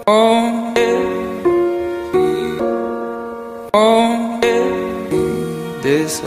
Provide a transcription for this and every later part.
This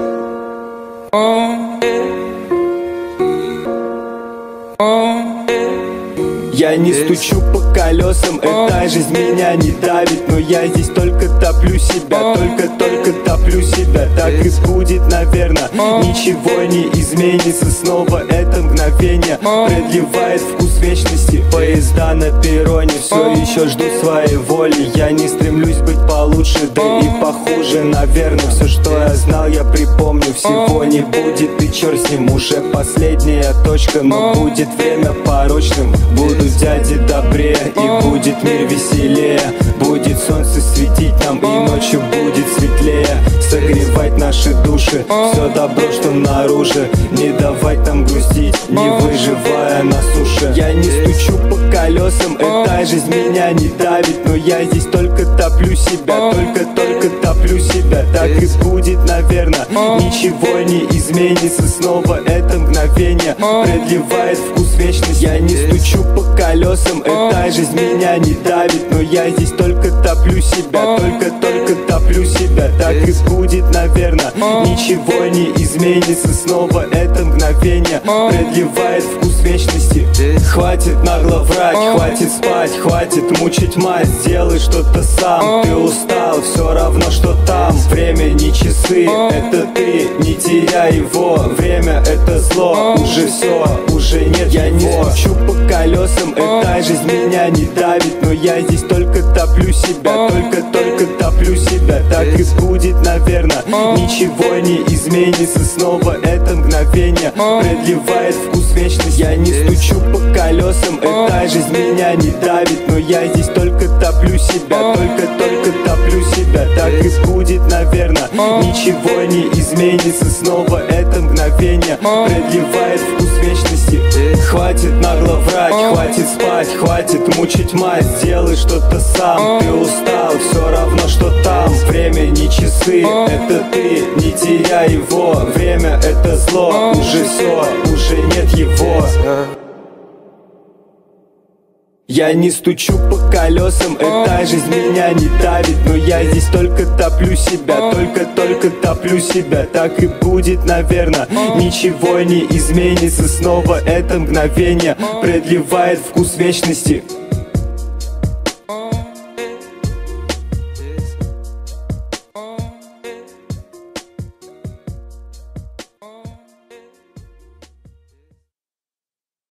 Я не стучу по колесам, эта жизнь меня не давит. Но я здесь только топлю себя, только топлю себя. Так и будет, наверное, ничего не изменится. Снова это мгновение продлевает вкус вечности. Поезда на перроне все еще ждут своей воли. Я не стремлюсь быть получше, да и похуже, наверное. Все, что я знал, я припомню. Всего не будет, и черт с ним, уже последняя точка. Но будет время порочным, буду дяде добрее, и будет мир веселее. Будет солнце светить нам, и ночью будет светлее. Согревать наши души, все добро, что наружу. Не давать нам грустить, не выживая на суше. Я не стучу по колесам, эта жизнь меня не давит. Но я здесь только топлю себя, только топлю себя. Так и будет, наверное, ничего не изменится. Снова это мгновение продлевает вкус вечности. Я не стучу по колесам, эта жизнь меня не давит. Но я здесь только топлю себя, только топлю себя. Так и будет, наверное, ничего не изменится. Снова это мгновение продлевает вкус вечности. Хватит нагло врать, хватит спать, хватит мучить мать. Сделай что-то сам, ты устал, все равно, что там. Время не часы, это ты, не теряй его. Время это зло, уже все, уже нет. Я не стучу по колесам, эта жизнь меня не давит. Но я здесь только топлю себя, только топлю себя. Так и будет, наверное, ничего не изменится. Снова это мгновение продлевает вкус вечности. Я не стучу по колесам, эта жизнь меня не давит. Но я здесь только топлю себя, только топлю себя. Так и будет, наверное, ничего не изменится. Снова это мгновение продлевает вкус вечности. Хватит нагло врать, хватит спать, хватит мучить мать. Сделай что-то сам, ты устал, все равно, что там. Время не часы, это ты, не теряй его. Время это зло, уже все, уже нет его. Я не стучу по колесам, эта жизнь меня не давит. Но я здесь только топлю себя, только топлю себя. Так и будет, наверное, ничего не изменится. Снова это мгновение продлевает вкус вечности.